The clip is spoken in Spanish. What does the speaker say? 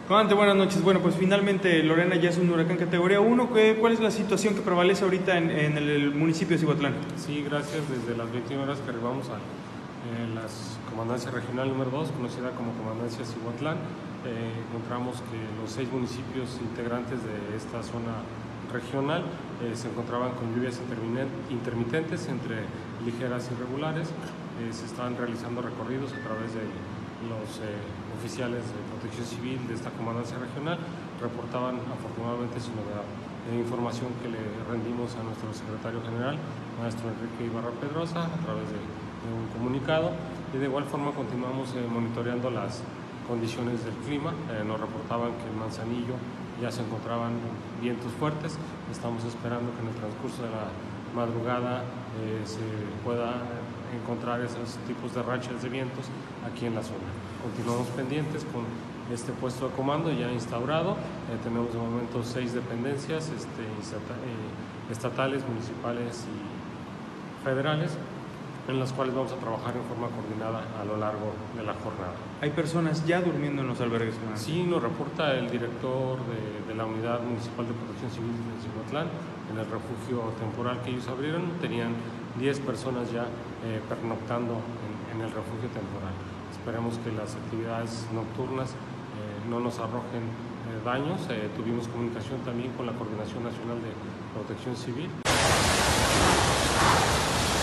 Comandante, buenas noches. Bueno, pues finalmente Lorena ya es un huracán categoría 1. ¿Cuál es la situación que prevalece ahorita en el municipio de Cihuatlán? Sí, gracias. Desde las 21 horas que arribamos a la Comandancia Regional número 2, conocida como Comandancia Cihuatlán, encontramos que los 6 municipios integrantes de esta zona regional se encontraban con lluvias intermitentes entre ligeras y regulares. Se estaban realizando recorridos a través de los oficiales de protección civil de esta comandancia regional. Reportaban afortunadamente sin novedad información que le rendimos a nuestro secretario general, maestro Enrique Ibarra Pedrosa, a través de un comunicado, y de igual forma continuamos monitoreando las condiciones del clima. Nos reportaban que en Manzanillo ya se encontraban vientos fuertes. Estamos esperando que en el transcurso de la madrugada se pueda encontrar esos tipos de rachas de vientos aquí en la zona. Continuamos pendientes con este puesto de comando ya instaurado. Tenemos de momento 6 dependencias estatales, municipales y federales, en las cuales vamos a trabajar en forma coordinada a lo largo de la jornada. ¿Hay personas ya durmiendo en los albergues? Sí, nos reporta el director de la Unidad Municipal de Protección Civil de Cihuatlán. En el refugio temporal que ellos abrieron tenían 10 personas ya pernoctando en el refugio temporal. Esperemos que las actividades nocturnas no nos arrojen daños. Tuvimos comunicación también con la Coordinación Nacional de Protección Civil.